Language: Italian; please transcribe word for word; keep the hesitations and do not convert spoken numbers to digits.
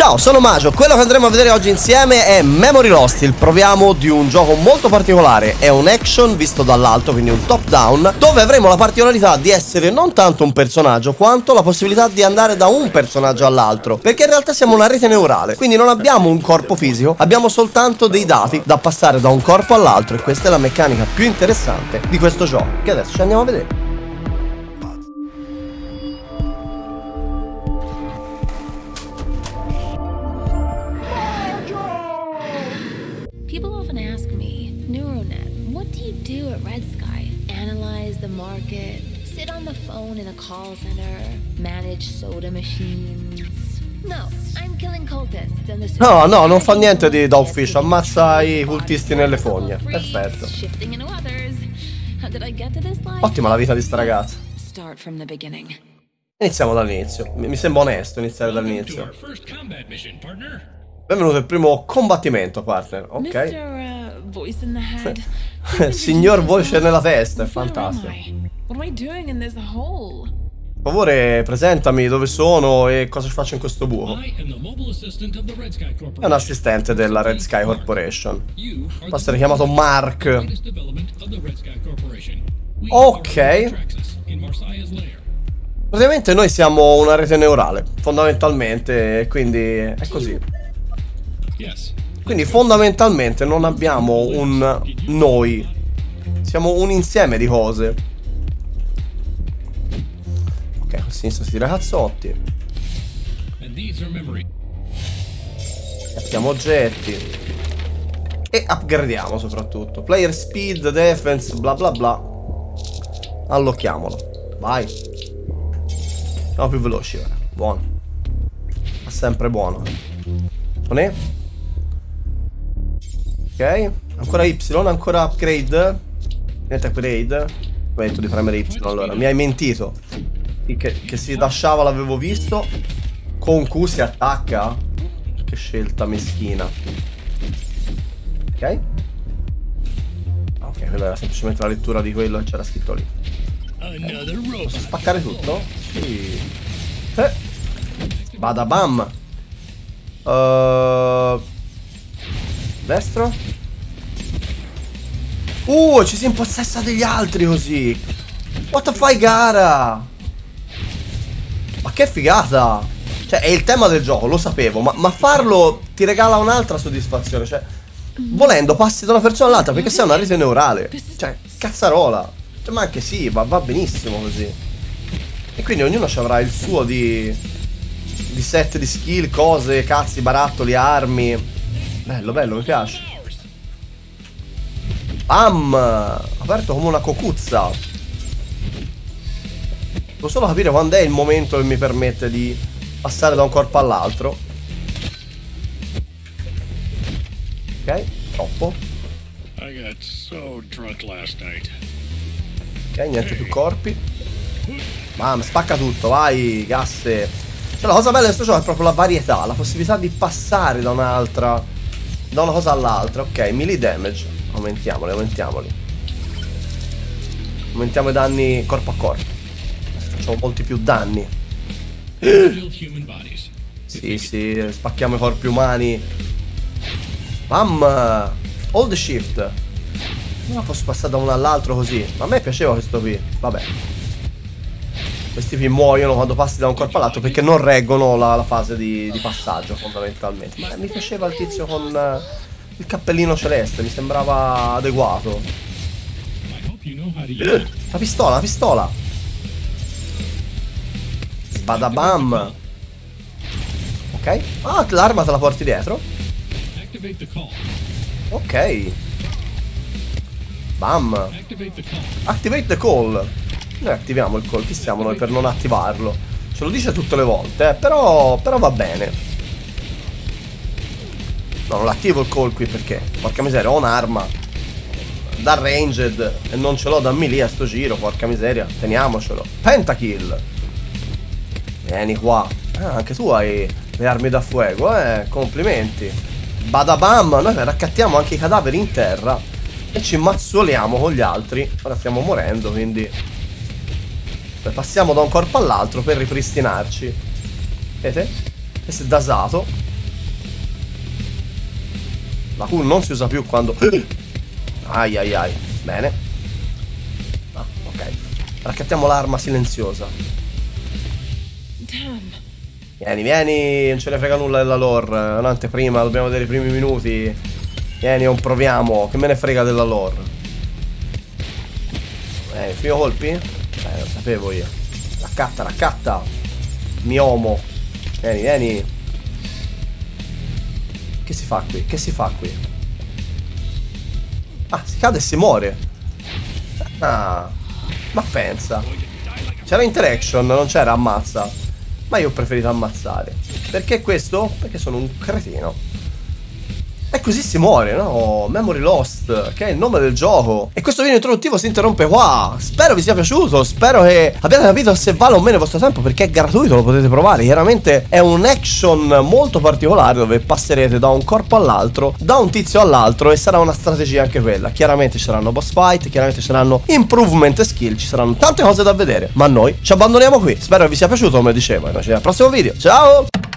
Ciao, sono Majo, quello che andremo a vedere oggi insieme è Memory Lost, il proviamo di un gioco molto particolare. È un action visto dall'alto, quindi un top down, dove avremo la particolarità di essere non tanto un personaggio quanto la possibilità di andare da un personaggio all'altro, perché in realtà siamo una rete neurale, quindi non abbiamo un corpo fisico, abbiamo soltanto dei dati da passare da un corpo all'altro, e questa è la meccanica più interessante di questo gioco, che adesso ci andiamo a vedere. People often ask me, Neuronet, what do you do at Red Sky? Analyze the market, sit on the phone in a call center, manage soda machines. No, I'm killing cultists and the No, no, non fa niente di da ufficio, ammazza i cultisti nelle fogne. Perfetto. Ottima la vita di sta ragazza. Iniziamo dall'inizio. Mi sembra onesto iniziare dall'inizio. Benvenuto al primo combattimento, partner. Ok. Signor voce nella testa, è fantastico. Per favore, presentami dove sono e cosa faccio in questo buco. È un assistente della Red Sky Corporation. Può essere chiamato Mark. Ok. Praticamente noi siamo una rete neurale, fondamentalmente, quindi è così. Quindi fondamentalmente non abbiamo un noi, siamo un insieme di cose. Ok, a sinistra si tira cazzotti. Cattiamo oggetti e upgradiamo soprattutto. Player speed, defense, bla bla bla. Allocchiamolo. Vai. Siamo più veloci ora. Buono. Ma sempre buono. Non è? Ok, ancora Y, ancora upgrade. Niente upgrade. Mi hai detto di premere Y allora. Mi hai mentito. Che, che si lasciava l'avevo visto. Con Q si attacca. Che scelta meschina. Ok. Ok, quella era semplicemente la lettura di quello che c'era scritto lì. Okay. Posso spaccare tutto? Sì. Eh. Bada bam. Uh, destro. Uh, ci si impossessa degli altri così. What the fuck, gara. Ma che figata. Cioè è il tema del gioco, lo sapevo. Ma, ma farlo ti regala un'altra soddisfazione. Cioè volendo passi da una persona all'altra, perché sei una rete neurale. Cioè cazzarola. Cioè, ma anche sì, va, va benissimo così. E quindi ognuno ci avrà il suo di di set di skill, cose, cazzi, barattoli, armi. Bello, bello, mi piace. Bam! Aperto come una cocuzza. Devo solo capire quando è il momento che mi permette di passare da un corpo all'altro. Ok, troppo. Ok, niente più corpi. Bam, spacca tutto, vai, gasse. Cioè, la cosa bella di questo gioco è proprio la varietà, la possibilità di passare da un'altra, da una cosa all'altra. Ok, melee damage. Aumentiamoli, aumentiamoli. Aumentiamo i danni corpo a corpo. Facciamo molti più danni. Sì, sì, spacchiamo i corpi umani. Bam! Hold shift. Non posso passare da uno all'altro così. Ma a me piaceva questo qui. Vabbè. Questi qui muoiono quando passi da un corpo all'altro perché non reggono la, la fase di, di passaggio fondamentalmente. Ma mi piaceva il tizio con uh, il cappellino celeste, mi sembrava adeguato. Uh, la pistola, la pistola. Badabam. Ok. Ah, l'arma te la porti dietro. Ok. Bam. Activate the call. Noi attiviamo il call, chi siamo noi per non attivarlo? Ce lo dice tutte le volte, eh? però, però va bene. No, non l'attivo il call qui perché, porca miseria, ho un'arma da ranged e non ce l'ho da melee a sto giro, porca miseria. Teniamocelo. Pentakill. Vieni qua. Ah, anche tu hai le armi da fuoco, eh? Complimenti. Badabam. Noi raccattiamo anche i cadaveri in terra e ci mazzuoliamo con gli altri. Ora stiamo morendo, quindi passiamo da un corpo all'altro per ripristinarci. Vedete? Questo è dasato. La Q non si usa più quando... Ai ai ai. Bene. Ah, ok. Raccattiamo l'arma silenziosa. Vieni, vieni, non ce ne frega nulla della lore. Un'anteprima, dobbiamo vedere i primi minuti. Vieni, non proviamo. Che me ne frega della lore. Vieni, primi colpi? Eh, lo sapevo io. Raccatta, raccatta. Miomo. Vieni, vieni. Che si fa qui? Che si fa qui? Ah, si cade e si muore. Ah, ma pensa. C'era interaction, non c'era ammazza. Ma io ho preferito ammazzare. Perché questo? Perché sono un cretino. E così si muore, no? Memory Lost, che è il nome del gioco. E questo video introduttivo si interrompe qua. Spero vi sia piaciuto. Spero che abbiate capito se vale o meno il vostro tempo, perché è gratuito, lo potete provare. Chiaramente è un action molto particolare, dove passerete da un corpo all'altro, da un tizio all'altro, e sarà una strategia anche quella. Chiaramente ci saranno boss fight, chiaramente ci saranno improvement e skill, ci saranno tante cose da vedere. Ma noi ci abbandoniamo qui. Spero che vi sia piaciuto, come dicevo, e noi ci vediamo al prossimo video. Ciao!